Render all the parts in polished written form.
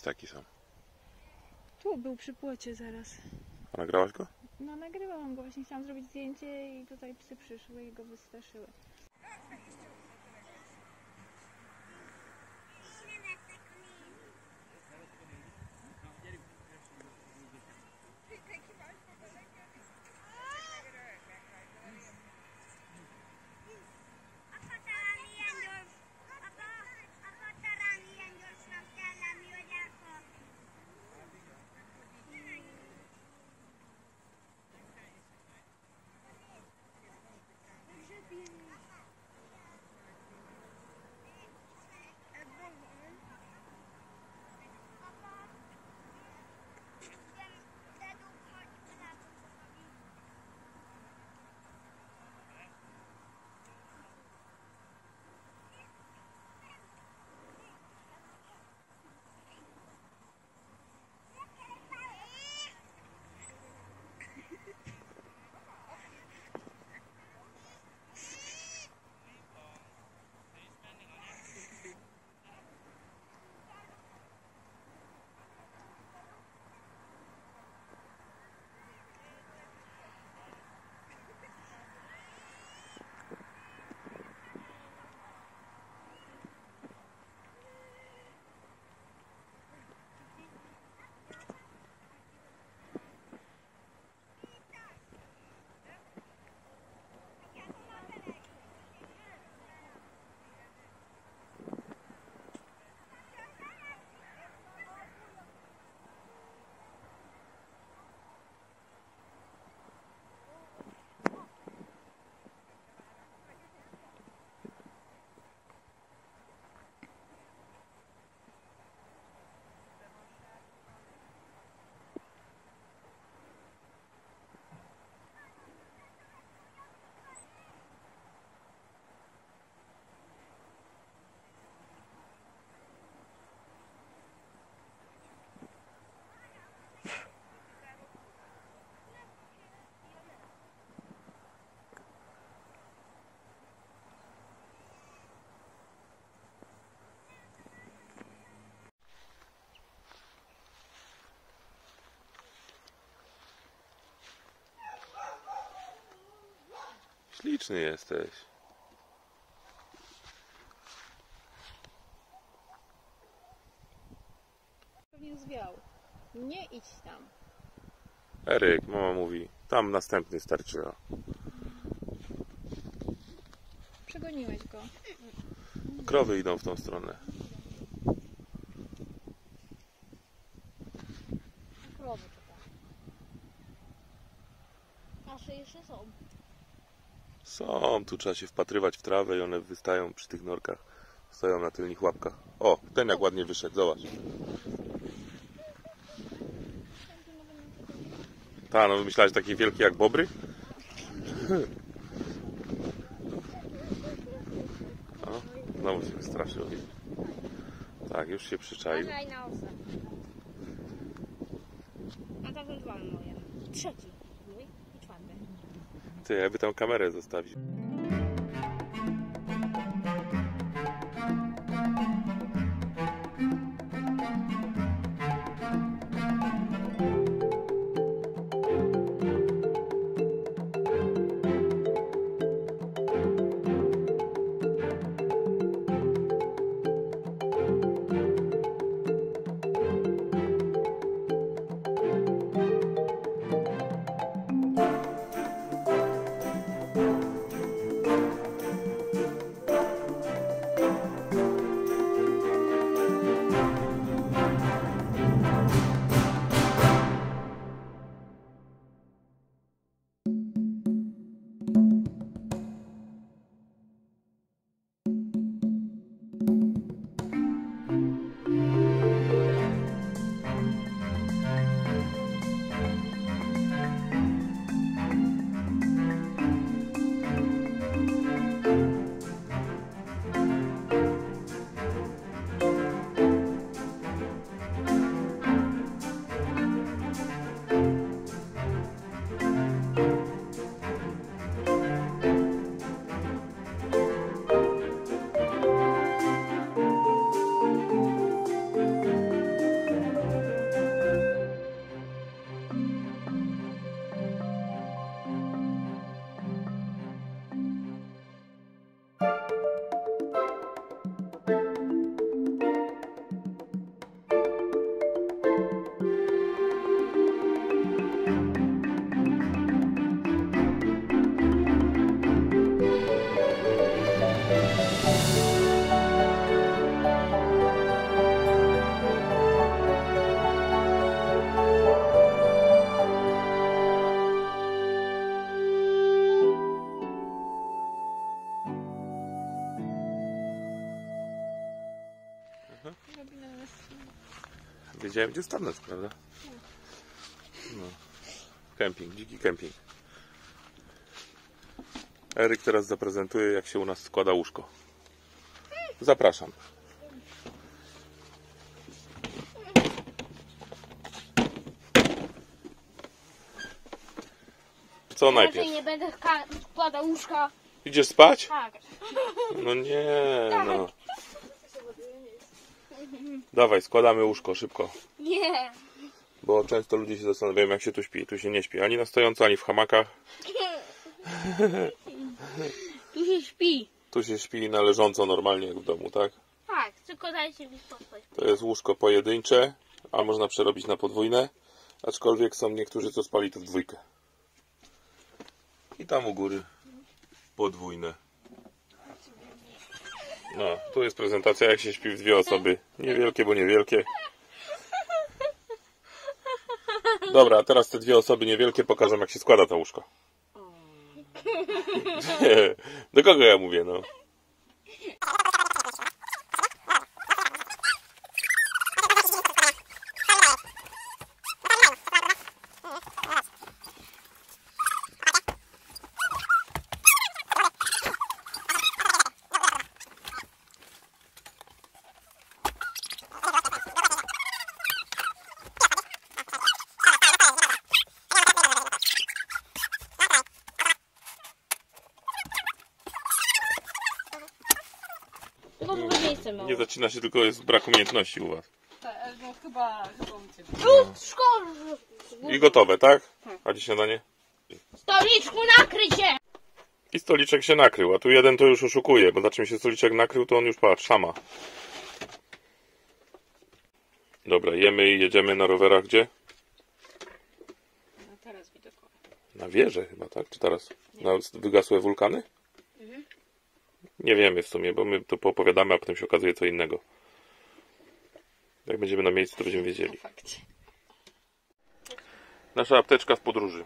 ptaki są? Tu był przy płocie zaraz. A nagrałaś go? No nagrywałam go, właśnie chciałam zrobić zdjęcie i tutaj psy przyszły i go wystraszyły. Śliczny jesteś. Pewnie zwiał. Nie idź tam. Eryk, mama mówi, tam następny starczy. Przegoniłeś go. Krowy idą w tą stronę. Krowy czeka. Nasze jeszcze są. Są, tu trzeba się wpatrywać w trawę i one wystają przy tych norkach. Stoją na tylnych łapkach. O, ten jak ładnie wyszedł, zobacz. Ta, no myślałeś takie wielkie jak bobry? O, znowu się wystraszył. Tak, już się przyczaił. Uważaj na osę. A to są dwa moje. Trzeci mój i czwarty. Ty, jakby tam kamerę zostawić. wiedziałem gdzie stanąć, prawda? No. Kemping, dziki kemping. Eryk teraz zaprezentuje, jak się u nas składa łóżko. Zapraszam. Co najpierw? Raczej nie będę składał łóżka. Idziesz spać? Tak. No nie, no. Dawaj, składamy łóżko, szybko. Nie. Bo często ludzie się zastanawiają, jak się tu śpi. Tu się nie śpi. Ani na stojąco, ani w hamakach. Tu się śpi. Tu się śpi na leżąco normalnie, jak w domu, tak? Tak, tylko dajcie mi spokój. To jest łóżko pojedyncze, a można przerobić na podwójne. Aczkolwiek są niektórzy, co spali to w dwójkę. I tam u góry podwójne. No, tu jest prezentacja, jak się śpi w dwie osoby. Niewielkie, bo niewielkie. Dobra, a teraz te dwie osoby niewielkie pokażą, jak się składa to łóżko. Do kogo ja mówię, no? Tylko drugie miejsce mało. Nie zacina się, tylko jest brak umiejętności u was. Tak, no chyba u ciebie. Szkoda. I gotowe, tak? A dziś śniadanie? Stoliczku, nakryj się! I stoliczek się nakrył, a tu jeden to już oszukuje, bo za czym się stoliczek nakrył, to on już patrz, sama. Dobra, jemy i jedziemy na rowerach gdzie? No teraz widokowe. Na wieżę chyba, tak? Czy teraz? Na wygasłe wulkany? Nie wiemy w sumie, bo my to poopowiadamy, a potem się okazuje co innego. Jak będziemy na miejscu, to będziemy wiedzieli. Fakcie. Nasza apteczka w podróży.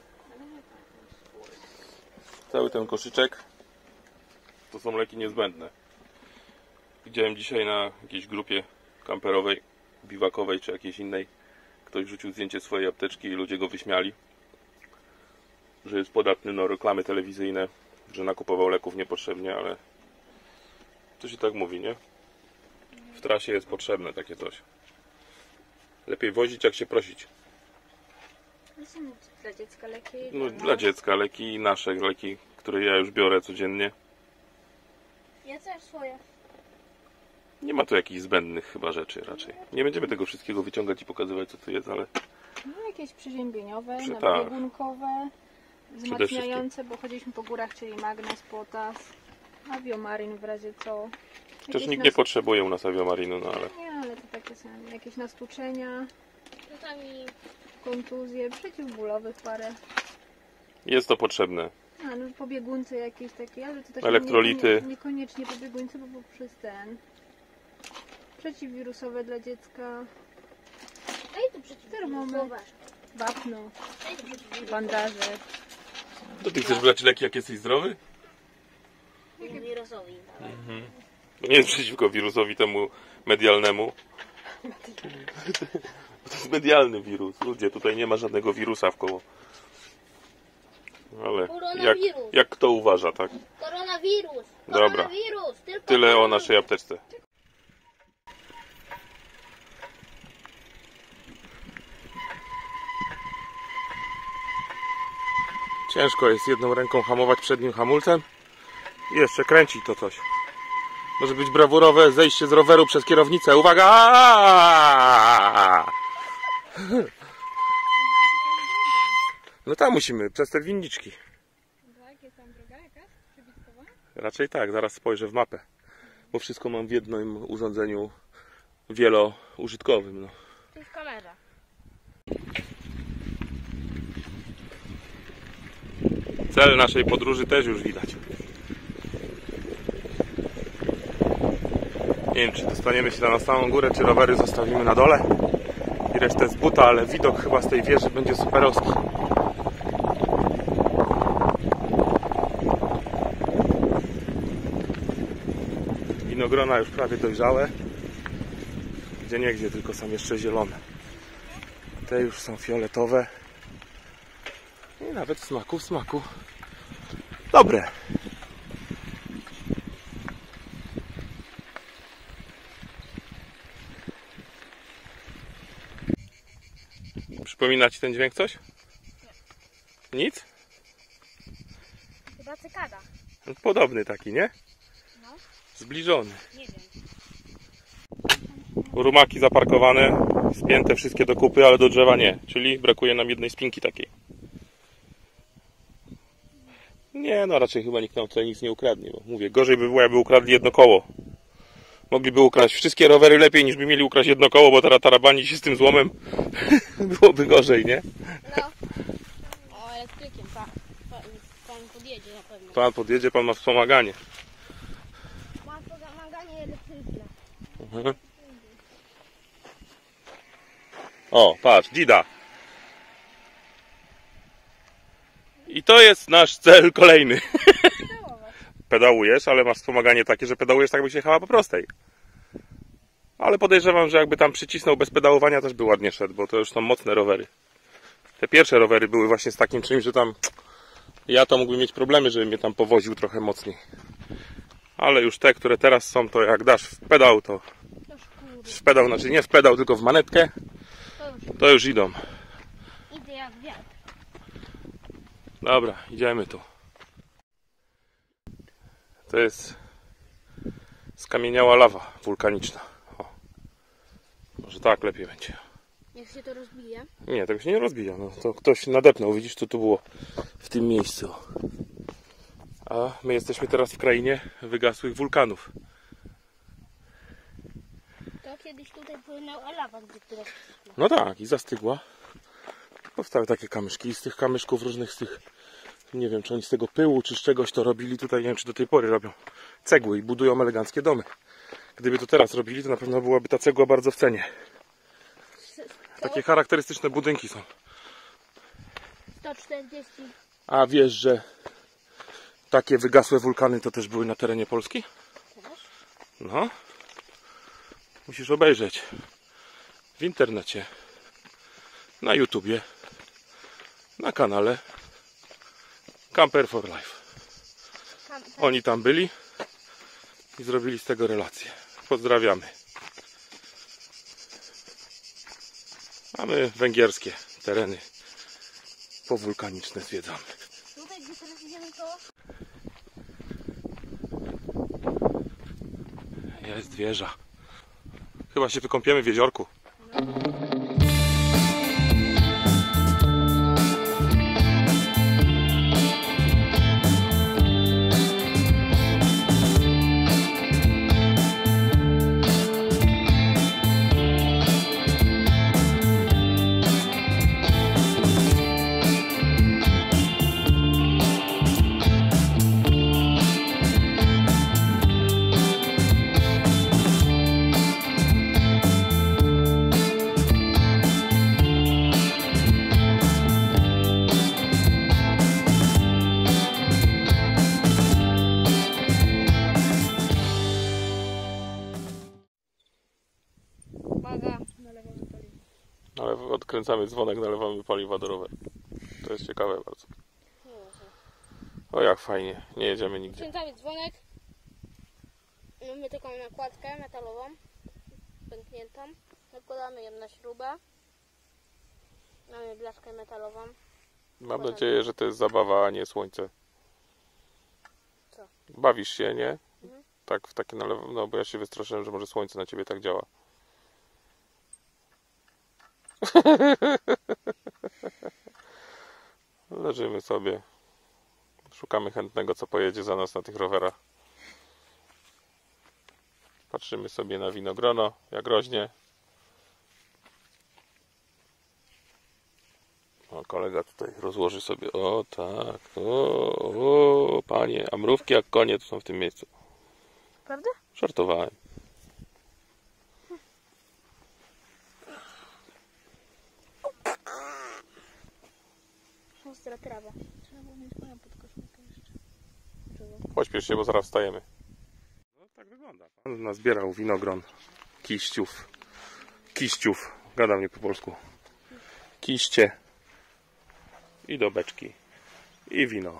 Cały ten koszyczek to są leki niezbędne. Widziałem dzisiaj na jakiejś grupie kamperowej, biwakowej czy jakiejś innej, ktoś wrzucił zdjęcie swojej apteczki i ludzie go wyśmiali, że jest podatny na reklamy telewizyjne, że nakupował leków niepotrzebnie, ale to się tak mówi, nie? W trasie jest potrzebne takie coś. Lepiej wozić, jak się prosić. Są dla dziecka leki. No, dla dziecka leki i nasze leki, które ja już biorę codziennie. Ja też swoje. Nie ma tu jakichś zbędnych chyba rzeczy raczej. Nie będziemy tego wszystkiego wyciągać i pokazywać, co tu jest, ale No, jakieś przeziębieniowe, Tak. nabiegunkowe, wzmacniające, bo chodziliśmy po górach, czyli magnes, potas, aviomarin w razie co. też Jakieś nikt nie potrzebuje u nas aviomarinu, no ale Nie, ale to takie są jakieś nastuczenia, Czasami kontuzje, przeciwbólowych parę. jest to potrzebne. A, no pobiegunce jakieś takie, ale to też Elektrolity. niekoniecznie pobieguńce, bo poprzez ten. Przeciwwirusowe dla dziecka, Daj tu przeciwko. Termometr. wapno, Daj tu przeciwko. bandaże. To ty chcesz brać leki, jak jesteś zdrowy? Wirusowi. To nie jest przeciwko wirusowi temu medialnemu. To jest medialny wirus. Ludzie, tutaj nie ma żadnego wirusa wkoło. Ale jak kto uważa, tak? Koronawirus. Dobra. Koronawirus. Tylko Tyle o koronawirus. naszej apteczce. Ciężko jest jedną ręką hamować przednim hamulcem i jeszcze kręcić to coś. Może być brawurowe zejście z roweru przez kierownicę. Uwaga! No tam musimy, przez te winniczki. Tak, jest tam droga jakaś przebitkowa? Raczej tak, zaraz spojrzę w mapę. Bo wszystko mam w jednym urządzeniu wielo-użytkowym. No. To jest kamera. Cel naszej podróży też już widać. Nie wiem, czy dostaniemy się na samą górę, czy rowery zostawimy na dole i resztę z buta, ale widok chyba z tej wieży będzie superowski. Winogrona już prawie dojrzałe. Gdzieniegdzie tylko są jeszcze zielone. Te już są fioletowe. I nawet w smaku. Dobre. Przypomina Ci ten dźwięk coś? Nic? Chyba cykada. Podobny taki, nie? No. Zbliżony. Nie wiem. Rumaki zaparkowane, spięte wszystkie do kupy, ale do drzewa nie. Czyli brakuje nam jednej spinki takiej. Nie, no raczej chyba nikt nam tutaj nic nie ukradnie. Bo mówię, gorzej by było, jakby ukradli jedno koło. Mogliby ukraść wszystkie rowery lepiej niż by mieli ukraść jedno koło, bo teraz tarabani się z tym złomem byłoby gorzej, nie? No. O, elektrykiem. Pan podjedzie na pewno. Pan podjedzie, pan ma wspomaganie. Ma pomaganie elektryczne. Mhm. O, patrz, Dida. I to jest nasz cel kolejny. Pedałujesz, ale masz wspomaganie takie, że pedałujesz tak, byś jechała po prostej. Ale podejrzewam, że jakby tam przycisnął bez pedałowania, też by ładnie szedł, bo to już są mocne rowery. Te pierwsze rowery były właśnie z takim czymś, że tam ja to mógłbym mieć problemy, żeby mnie tam powoził trochę mocniej. Ale już te, które teraz są, to jak dasz w pedał, to w pedał, znaczy nie w pedał, tylko w manetkę, to już idą. Idę jak wiatr. Dobra, idziemy tu. To jest skamieniała lawa wulkaniczna. O. Może tak lepiej będzie. Jak się to rozbije? Nie, tego się nie rozbija. No, to ktoś nadepnął. Widzisz, co tu było w tym miejscu. A my jesteśmy teraz w krainie wygasłych wulkanów. To kiedyś tutaj płynęła lawa, która... No tak, i zastygła. Powstały takie kamyszki. I z tych kamyszków różnych z tych... Nie wiem, czy oni z tego pyłu, czy z czegoś to robili tutaj. Nie wiem, czy do tej pory robią cegły i budują eleganckie domy. Gdyby to teraz robili, to na pewno byłaby ta cegła bardzo w cenie. Takie charakterystyczne budynki są. 140. A wiesz, że takie wygasłe wulkany to też były na terenie Polski? No. Musisz obejrzeć w internecie, na YouTubie, na kanale Camper for Life. Oni tam byli i zrobili z tego relację. Pozdrawiamy. Mamy węgierskie tereny powulkaniczne zwiedzamy. Tutaj gdzie teraz idziemy to... Jest wieża. Chyba się wykąpiemy w jeziorku. Uwaga, nalewamy paliwo. Ale odkręcamy dzwonek, nalewamy paliwa do roweru. To jest ciekawe bardzo. O, jak fajnie. Nie jedziemy nigdzie. Odkręcamy dzwonek. Mamy taką nakładkę metalową, pękniętą. Nakładamy ją na śrubę. Mamy blaszkę metalową. Mam nadzieję, że to jest zabawa, a nie słońce. Co? Bawisz się, nie? Mhm. Tak, w takie no bo ja się wystraszyłem, że może słońce na ciebie tak działa. Leżymy sobie. Szukamy chętnego, co pojedzie za nas na tych rowerach. Patrzymy sobie na winogrono, jak rośnie. O, kolega tutaj rozłoży sobie. O tak, o panie, a mrówki jak konie tu są w tym miejscu. Prawda? Żartowałem. Ostra trawa. Trzeba było mieć moją podkoszulkę jeszcze. Pośpiesz się, bo zaraz wstajemy. No tak wygląda. Pan nazbierał winogron, kiściów, kiściów. Gadam nie po polsku. Kiście. I do beczki. I wino.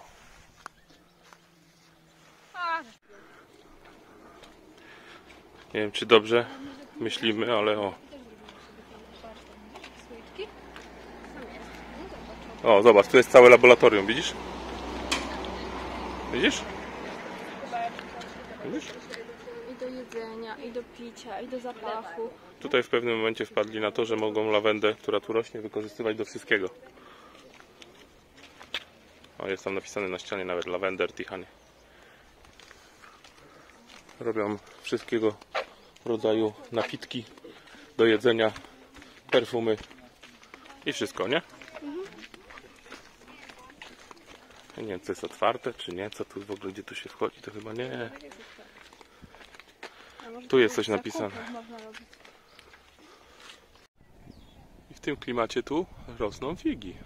Nie wiem, czy dobrze myślimy, ale o. O, zobacz, tu jest całe laboratorium, widzisz? Widzisz? Widzisz? I do jedzenia, i do picia, i do zapachu. Tutaj w pewnym momencie wpadli na to, że mogą lawendę, która tu rośnie, wykorzystywać do wszystkiego. O, jest tam napisane na ścianie nawet Lavender Tichanie. Robią wszystkiego rodzaju napitki do jedzenia, perfumy i wszystko, nie? Ja nie wiem, co jest otwarte, czy nie, co tu w ogóle, gdzie tu się wchodzi, to chyba nie. Tu jest coś napisane. I w tym klimacie tu rosną figi.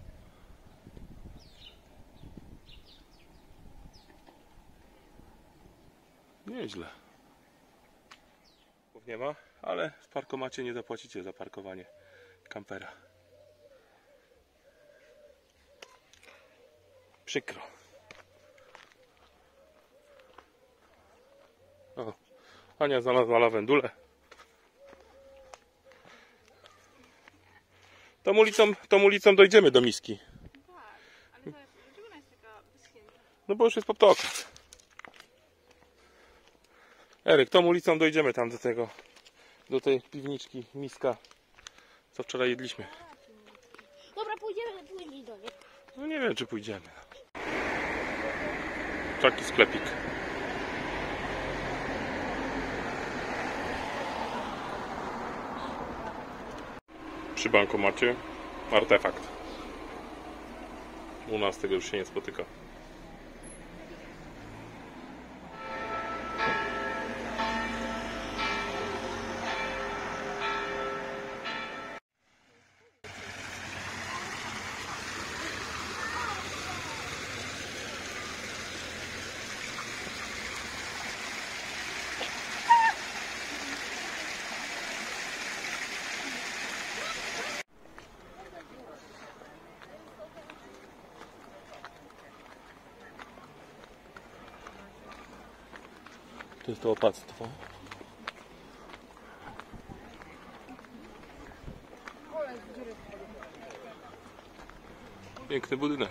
Nieźle. Nie ma, ale w parkomacie nie zapłacicie za parkowanie kampera. Przykro. O, Ania znalazła lawendulę. Tą ulicą dojdziemy do miski. Tak, ale dlaczego ona jest taka wyschnięta? No bo już jest po ptokach. Eryk, tą ulicą dojdziemy tam do tego, do tej piwniczki, miska, co wczoraj jedliśmy. Dobra, pójdziemy później do niej. No nie wiem, czy pójdziemy. Taki sklepik. Przy bankomacie artefakt. U nas tego już się nie spotyka. To jest to opactwo. Piękny budynek.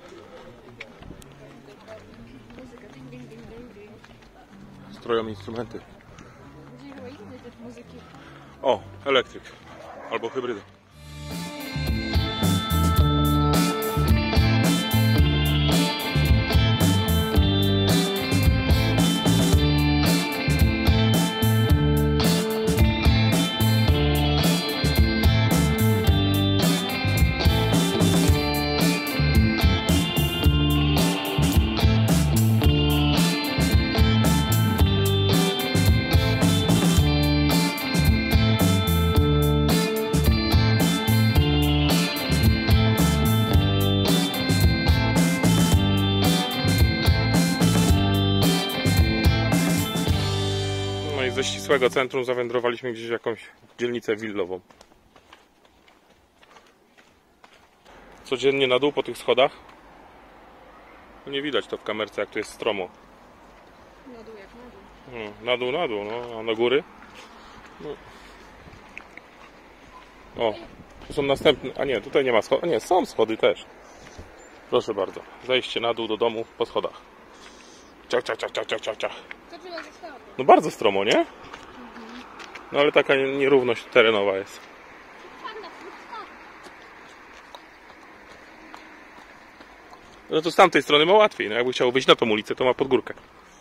Stroją instrumenty. Gdzie chyba innej też muzyki. O, elektryk. Albo hybryda. Ze ścisłego centrum zawędrowaliśmy gdzieś w jakąś dzielnicę willową. Codziennie na dół po tych schodach. No nie widać to w kamerce, jak tu jest stromo. Na dół jak na dół. Na dół, no, a na góry? No. O, tu są następne, a nie, tutaj nie ma schodów, nie, są schody też. Proszę bardzo, zejście na dół do domu po schodach. Ciach, ciach, ciach, ciach, ciach, ciach, ciach. To trzeba zostało. No bardzo stromo, nie? No ale taka nierówność terenowa jest. No to z tamtej strony ma łatwiej. No jakby chciał wyjść na tą ulicę, to ma pod górkę.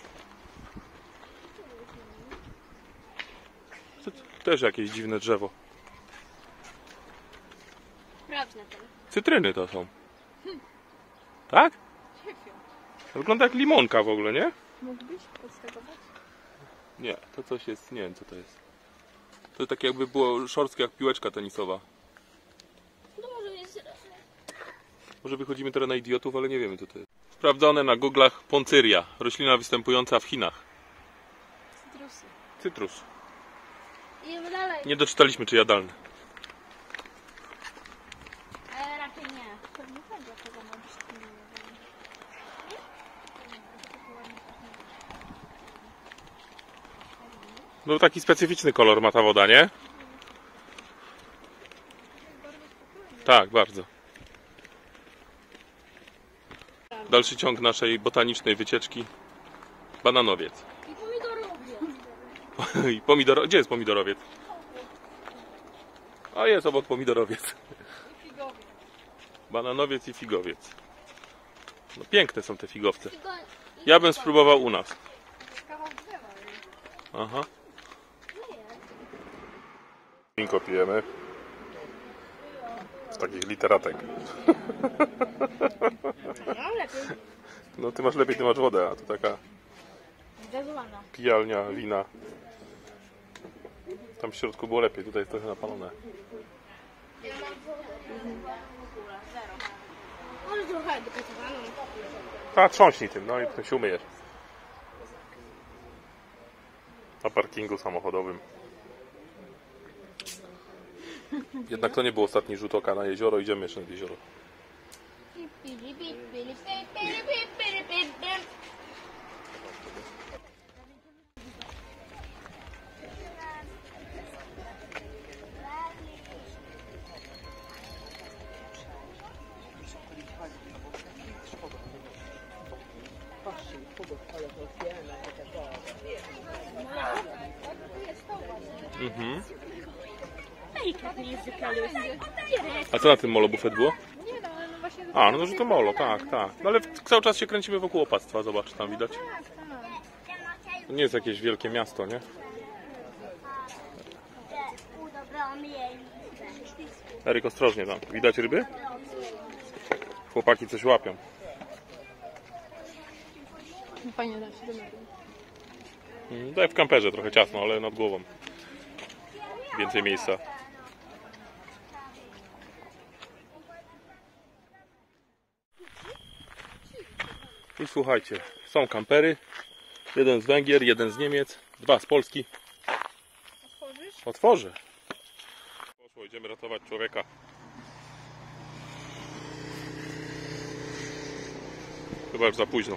To też jakieś dziwne drzewo. Sprawdź na to. Cytryny to są. Tak? Wygląda jak limonka w ogóle, nie? Mógłbyś podstegować? Nie, to coś jest, nie wiem co to jest. To tak jakby było szorstkie jak piłeczka tenisowa. No może jest... Może wychodzimy teraz na idiotów, ale nie wiemy co to jest. Sprawdzone na Google'ach Poncyria. Roślina występująca w Chinach. Cytrusy. Cytrus. Idziemy dalej. Nie doczytaliśmy, czy jadalne. Raczej nie. Pewnie będzie tego ma być. No taki specyficzny kolor ma ta woda, nie? Tak, bardzo. Dalszy ciąg naszej botanicznej wycieczki. Bananowiec. I pomidorowie. I pomidoro... Gdzie jest pomidorowiec? A jest obok pomidorowiec. Bananowiec i figowiec. No piękne są te figowce. Ja bym spróbował u nas. Aha. Winko pijemy. Z takich literatek. No lepiej. No ty masz lepiej, ty masz wodę, a to taka Gazowana. pijalnia wina. Tam w środku było lepiej, tutaj jest trochę napalone. Ja mam wodę. Zero. Może trochę edukowaną. A trząśnij tym, no i potem się umyjesz. Na parkingu samochodowym. Jednak to nie był ostatni rzut oka na jezioro, idziemy jeszcze nad jezioro. Mhm. A co na tym molo bufet było? Nie no, no właśnie... A, no że to molo, tak, tak. No ale cały czas się kręcimy wokół opactwa, zobacz, tam widać. To nie jest jakieś wielkie miasto, nie? Eryk, ostrożnie tam. Widać ryby? Chłopaki coś łapią. Fajnie da się do mego. Daj w kamperze, trochę ciasno, ale nad głową. Więcej miejsca. I słuchajcie, są kampery. Jeden z Węgier, jeden z Niemiec, dwa z Polski. Otworzysz? Otworzę. Poszło, idziemy ratować człowieka. Chyba już za późno.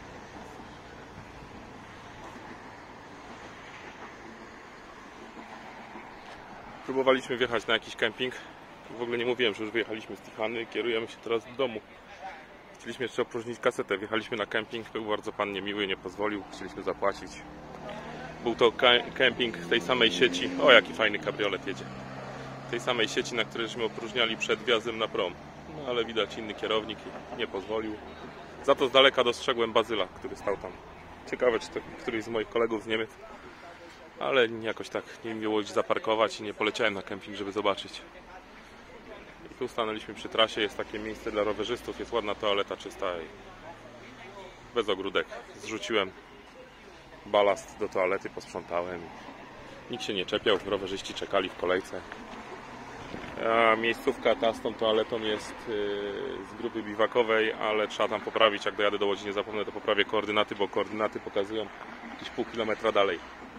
Próbowaliśmy wjechać na jakiś kemping. W ogóle nie mówiłem, że już wyjechaliśmy z Tichany. Kierujemy się teraz do domu. Chcieliśmy jeszcze opróżnić kasetę. Wjechaliśmy na kemping. Był bardzo pan niemiły, nie pozwolił. Chcieliśmy zapłacić. Był to kemping z tej samej sieci. O, jaki fajny kabriolet jedzie. Tej samej sieci, na której żeśmy opróżniali przed wjazdem na prom. No ale widać, inny kierownik i nie pozwolił. Za to z daleka dostrzegłem Bazyla, który stał tam. Ciekawe, czy to któryś z moich kolegów z Niemiec. Ale jakoś tak nie miło gdzieś zaparkować i nie poleciałem na kemping, żeby zobaczyć. I tu stanęliśmy przy trasie, jest takie miejsce dla rowerzystów, jest ładna toaleta czysta i bez ogródek. Zrzuciłem balast do toalety, posprzątałem. Nikt się nie czepiał, rowerzyści czekali w kolejce. A miejscówka ta z tą toaletą jest z grupy biwakowej, ale trzeba tam poprawić, jak dojadę do Łodzi, nie zapomnę, to poprawię koordynaty, bo koordynaty pokazują jakieś pół kilometra dalej.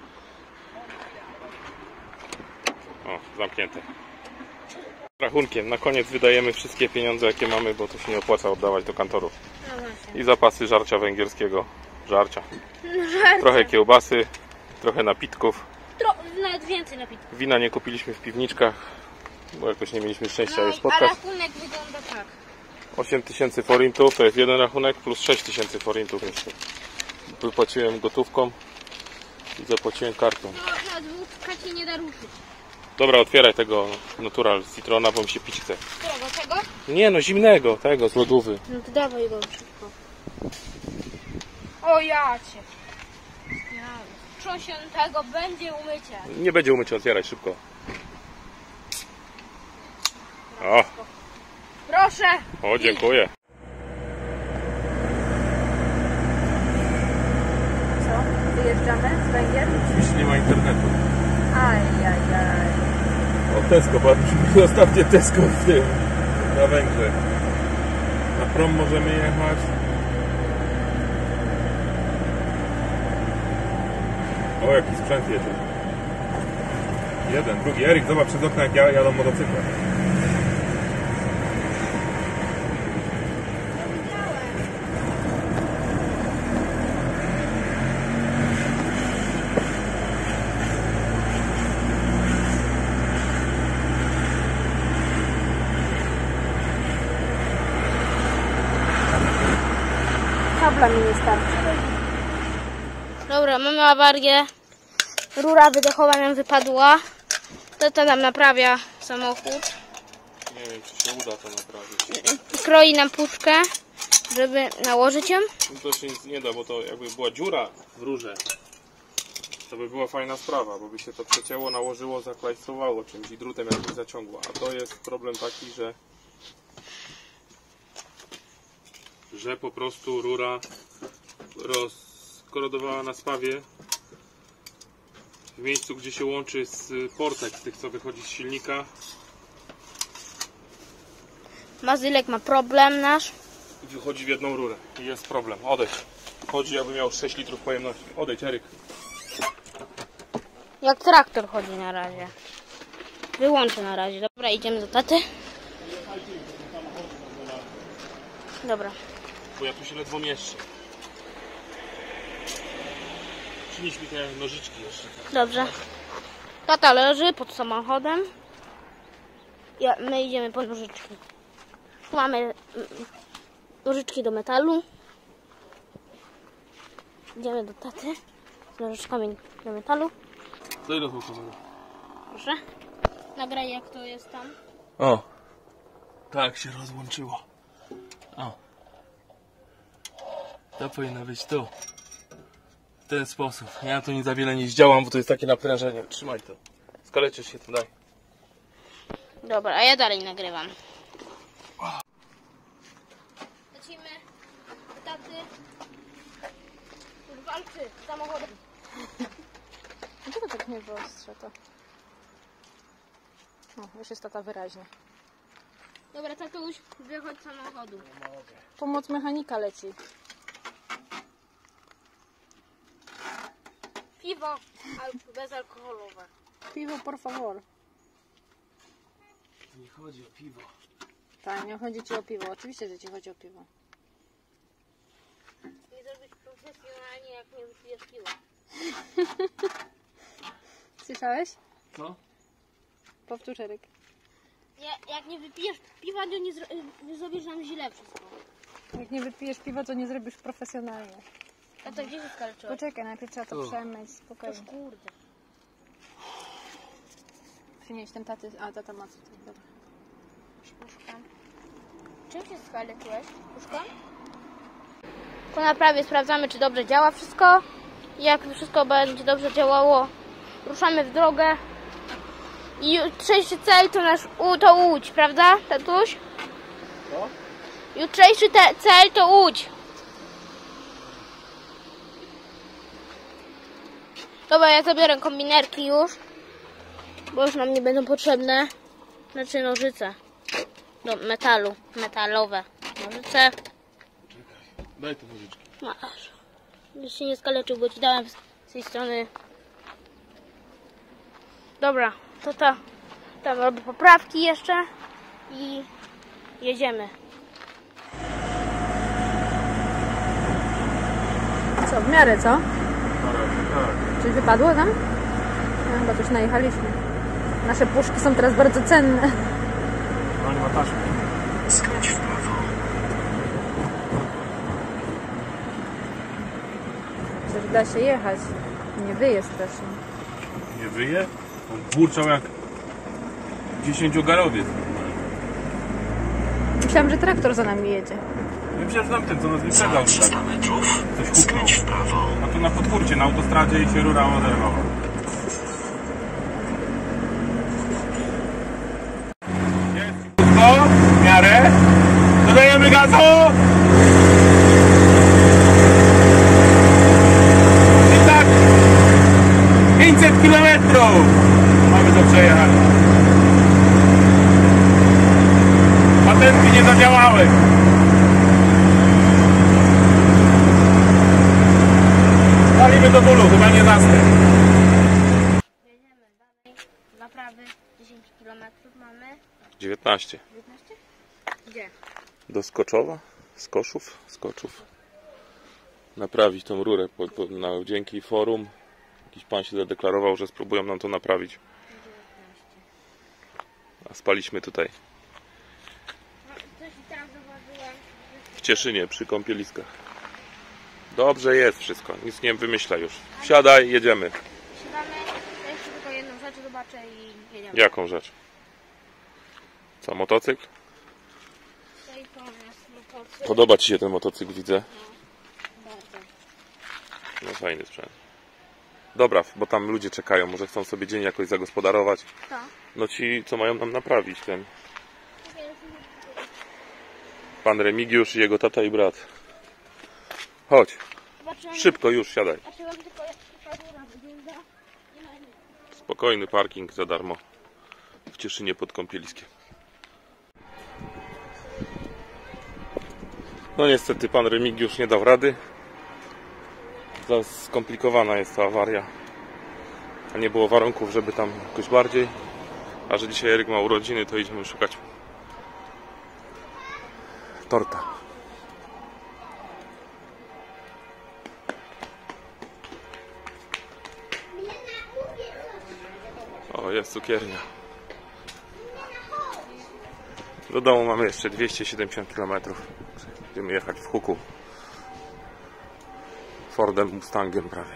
O, zamknięte. Rachunkiem. Na koniec wydajemy wszystkie pieniądze, jakie mamy, bo to się nie opłaca oddawać do kantoru. I zapasy żarcia węgierskiego. Żarcia. Trochę kiełbasy, trochę napitków. Nawet więcej napitków. Wina nie kupiliśmy w piwniczkach, bo jakoś nie mieliśmy szczęścia je A spotkać. rachunek wygląda tak. 8000 forintów to jest jeden rachunek, plus 6000 forintów jeszcze. Wypłaciłem gotówką i zapłaciłem kartą. No, na dwóch się nie da ruszyć. Dobra, otwieraj tego Natural Citrona, bo mi się pić chce. Którego? Tego? Nie no, zimnego, tego z lodówy. No to dawaj go szybko. O ja cię. Trząsiętego będzie umycie. Nie będzie umycie, otwieraj szybko. O, Proszę. o, dziękuję. Co? Wyjeżdżamy z Węgier? Oczywiście nie ma internetu. Ajajaj. O, Tesco, patrz, ostatnie Tesco w tym, na Węgrzech. Na prom możemy jechać. O, jaki sprzęt jedzie. Jeden, drugi. Eryk, zobacz przez okno, jak jadą motocyklem. Kabla mi nie starczy. Dobra, mamy awarię. Rura wydechowa nam wypadła. To nam naprawia samochód. Nie wiem, czy się uda to naprawić. Kroi nam puszkę, żeby nałożyć ją. To się nic nie da, bo to jakby była dziura w rurze, to by była fajna sprawa, bo by się to przecięło, nałożyło, zaklajstrowało czymś i drutem jakby zaciągło. A to jest problem taki, że po prostu rura rozkorodowała na spawie w miejscu, gdzie się łączy z portek, z tych, co wychodzi z silnika. Mazylek ma problem nasz. I wychodzi w jedną rurę i jest problem. Odejdź. Chodzi, jakby miał 6 litrów pojemności. Odejdź, Eryk. Jak traktor chodzi na razie. Wyłączę na razie. Dobra, idziemy do taty. Dobra. Bo ja tu się ledwo mieszczę. Przynieś mi te nożyczki jeszcze. Dobrze. Tata leży pod samochodem. My idziemy po nożyczki. Tu mamy nożyczki do metalu. Idziemy do taty z nożyczkami do metalu. To ile było? Proszę. Nagraj, jak to jest tam. O! Tak się rozłączyło. O! To powinno być tu. W ten sposób. Ja tu nie za wiele nie zdziałam, bo to jest takie naprężenie. Trzymaj to. Skaleczysz się to, daj. Dobra, a ja dalej nagrywam. Lecimy do taty. Już walczy z samochodem. Dlaczego tak nie wyostrze to? O, już jest tata wyraźnie. Dobra, tatuś, wychodź z samochodu. Pomoc mechanika leci. Piwo bezalkoholowe. Piwo, por favor. Nie chodzi o piwo. Tak, nie chodzi ci o piwo. Oczywiście, że ci chodzi o piwo. Nie zrobisz profesjonalnie, jak nie wypijesz piwa. Słyszałeś? Co? Powtórz, Eryk. Jak nie wypijesz piwa, to nie zrobisz nam źle wszystko. Jak nie wypijesz piwa, to nie zrobisz profesjonalnie. A to gdzie się skaleczyłeś? Poczekaj, najpierw trzeba to przemyć, spokojnie. Toż kurde. Przynieść ten taty... A, tata ma tutaj, dobra. Puszkam. Czym się skaleczyłeś? Puszką? Po naprawie sprawdzamy, czy dobrze działa wszystko. I jak wszystko będzie dobrze działało, ruszamy w drogę. I jutrzejszy cel to nasz to Łódź, prawda, tatuś? Co? Jutrzejszy cel to Łódź. Dobra, ja zabiorę kombinerki już, bo już nam nie będą potrzebne. Znaczy nożyce do metalu, metalowe nożyce. Daj te nożyczki. Masz. Już się nie skaleczył, bo ci dałem z tej strony. Dobra, to tam robię poprawki jeszcze i jedziemy. Co, w miarę, co? Tak. Coś wypadło tam? No, chyba coś najechaliśmy. Nasze puszki są teraz bardzo cenne. No nie ma taśmy. Skręć w prawo. Przecież da się jechać. Nie wyje strasznie. Nie wyje? On burczał jak 10-garowiec. Myślałam, że traktor za nami jedzie. Ja myślałem, że tamten, co nas wyprzedzał. Za 300 metrów Coś huknął. skręć w prawo. A tu na podwórcie, na autostradzie i się rura oderwała. Jest wszystko w miarę. Dodajemy gazu! I tak 500 km mamy do przejechania. Patentki nie zadziałały. Walimy do bólu, chyba nie zasnę. Jedziemy dalej. 19. 19? Gdzie? Do Skoczowa? Skoczów. Naprawić tą rurę dzięki forum. Jakiś pan się zadeklarował, że spróbują nam to naprawić. A spaliśmy tutaj Coś tam zauważyłem. w Cieszynie przy kąpieliskach. Dobrze jest wszystko, nic nie wymyślaj już. Wsiadaj, jedziemy. Siadamy, ja jeszcze tylko jedną rzecz zobaczę i jedziemy. Jaką rzecz? Co, motocykl? Tutaj to jest motocykl. Podoba ci się ten motocykl, widzę. Bardzo. No fajny sprzęt. Dobra, bo tam ludzie czekają, może chcą sobie dzień jakoś zagospodarować. To. No ci, co mają nam naprawić ten pan Remigiusz i jego tata i brat. Chodź, Zobaczyłem, szybko już, siadaj. zobaczyłem tylko jak temperatura wygląda. Spokojny parking za darmo w Cieszynie pod Kąpieliskiem. No niestety pan Remigiusz nie dał rady. Za skomplikowana jest ta awaria. A nie było warunków, żeby tam jakoś bardziej. A że dzisiaj Eryk ma urodziny, to idziemy szukać torta. O, jest cukiernia. Do domu mamy jeszcze 270 km. Będziemy jechać w huku Fordem Mustangiem prawie.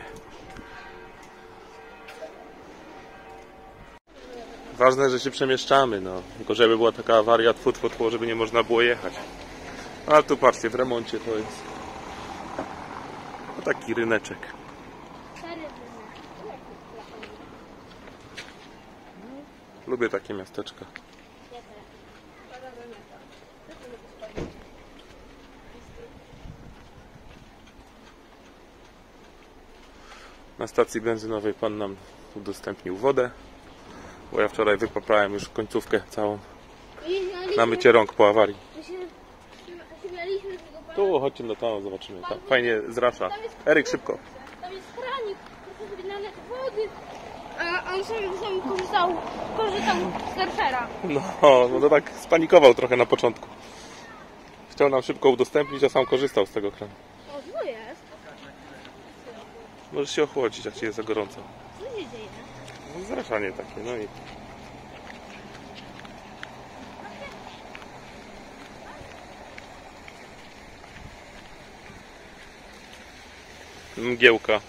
Ważne, że się przemieszczamy, no. Tylko żeby była taka awaria, tfu, żeby nie można było jechać. A tu patrzcie, w remoncie to jest taki ryneczek. Lubię takie miasteczka. Na stacji benzynowej pan nam udostępnił wodę, bo ja wczoraj wypaprałem już końcówkę całą na mycie rąk po awarii. Tu, chodźcie do tam, zobaczymy. Tam fajnie zrasza. Eryk, szybko. Tam jest kranik, proszę sobie nalać wody. A on sam korzystał z surfera. No to tak spanikował trochę na początku. Chciał nam szybko udostępnić, a sam korzystał z tego kranu. O, co jest? Możesz się ochłodzić, jak ci jest za gorąco. Co się dzieje? No, zraszanie takie, no i... Mgiełka.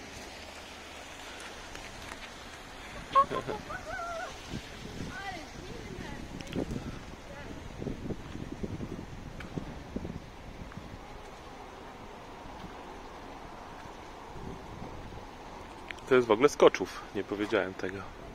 To jest w ogóle Skoczów, nie powiedziałem tego.